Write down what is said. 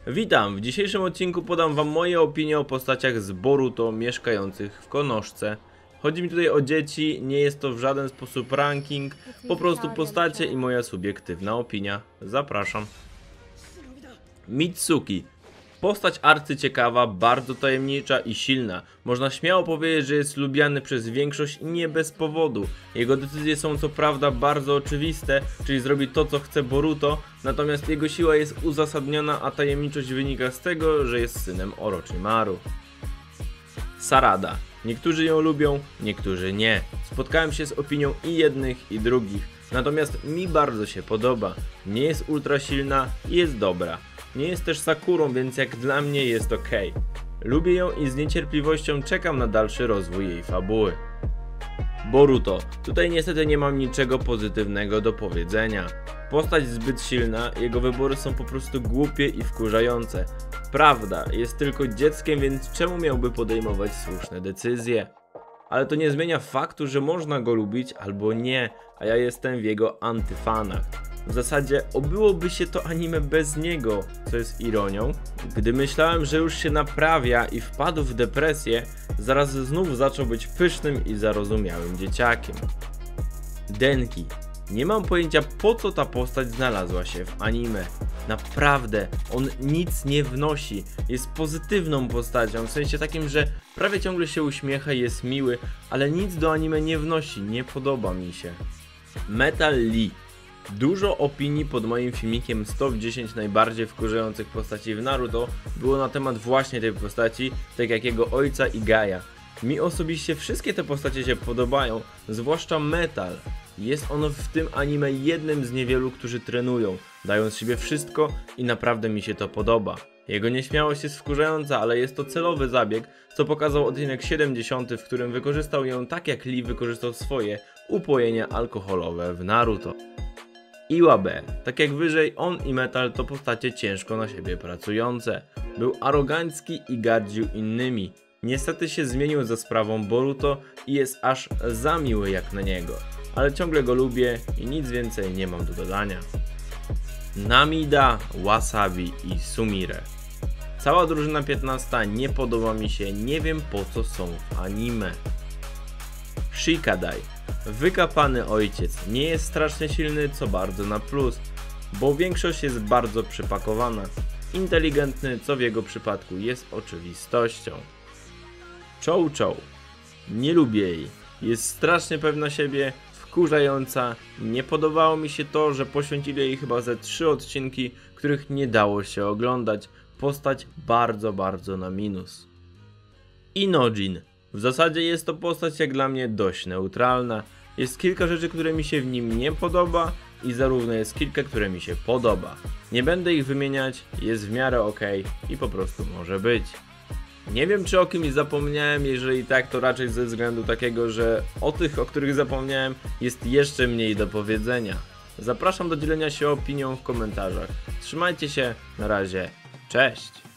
Witam, w dzisiejszym odcinku podam wam moje opinie o postaciach z Boruto mieszkających w Konoszce. Chodzi mi tutaj o dzieci, nie jest to w żaden sposób ranking, po prostu postacie i moja subiektywna opinia. Zapraszam. Mitsuki. Postać arcyciekawa, bardzo tajemnicza i silna. Można śmiało powiedzieć, że jest lubiany przez większość nie bez powodu. Jego decyzje są co prawda bardzo oczywiste, czyli zrobi to co chce Boruto, natomiast jego siła jest uzasadniona, a tajemniczość wynika z tego, że jest synem Orochimaru. Sarada. Niektórzy ją lubią, niektórzy nie. Spotkałem się z opinią i jednych i drugich, natomiast mi bardzo się podoba. Nie jest ultra silna i jest dobra. Nie jest też Sakurą, więc jak dla mnie jest ok. Lubię ją i z niecierpliwością czekam na dalszy rozwój jej fabuły. Boruto. Tutaj niestety nie mam niczego pozytywnego do powiedzenia. Postać zbyt silna, jego wybory są po prostu głupie i wkurzające. Prawda, jest tylko dzieckiem, więc czemu miałby podejmować słuszne decyzje? Ale to nie zmienia faktu, że można go lubić albo nie, a ja jestem w jego antyfanach. W zasadzie obyłoby się to anime bez niego, co jest ironią. Gdy myślałem, że już się naprawia i wpadł w depresję, zaraz znów zaczął być pysznym i zarozumiałym dzieciakiem. Denki. Nie mam pojęcia, po co ta postać znalazła się w anime. Naprawdę, on nic nie wnosi. Jest pozytywną postacią, w sensie takim, że prawie ciągle się uśmiecha i jest miły, ale nic do anime nie wnosi, nie podoba mi się. Metal Lee. Dużo opinii pod moim filmikiem 100 w 10 najbardziej wkurzających postaci w Naruto było na temat właśnie tej postaci, tak jak jego ojca i Gaia. Mi osobiście wszystkie te postacie się podobają, zwłaszcza Metal. Jest on w tym anime jednym z niewielu, którzy trenują, dają z siebie wszystko i naprawdę mi się to podoba. Jego nieśmiałość jest wkurzająca, ale jest to celowy zabieg, co pokazał odcinek 70, w którym wykorzystał ją tak jak Lee wykorzystał swoje upojenia alkoholowe w Naruto. Iwabe. Tak jak wyżej, on i Metal to postacie ciężko na siebie pracujące. Był arogancki i gardził innymi. Niestety się zmienił za sprawą Boruto i jest aż za miły jak na niego. Ale ciągle go lubię i nic więcej nie mam do dodania. Namida, Wasabi i Sumire. Cała drużyna 15 nie podoba mi się, nie wiem po co są w anime. Shikadai. Wykapany ojciec, nie jest strasznie silny, co bardzo na plus, bo większość jest bardzo przypakowana. Inteligentny, co w jego przypadku jest oczywistością. Chow Chow. Nie lubię jej. Jest strasznie pewna siebie, wkurzająca. Nie podobało mi się to, że poświęcili jej chyba ze 3 odcinki, których nie dało się oglądać. Postać bardzo na minus. Inojin. W zasadzie jest to postać jak dla mnie dość neutralna. Jest kilka rzeczy, które mi się w nim nie podoba i zarówno jest kilka, które mi się podoba. Nie będę ich wymieniać, jest w miarę ok i po prostu może być. Nie wiem, czy o kimś zapomniałem, jeżeli tak, to raczej ze względu takiego, że o tych, o których zapomniałem, jest jeszcze mniej do powiedzenia. Zapraszam do dzielenia się opinią w komentarzach. Trzymajcie się, na razie, cześć!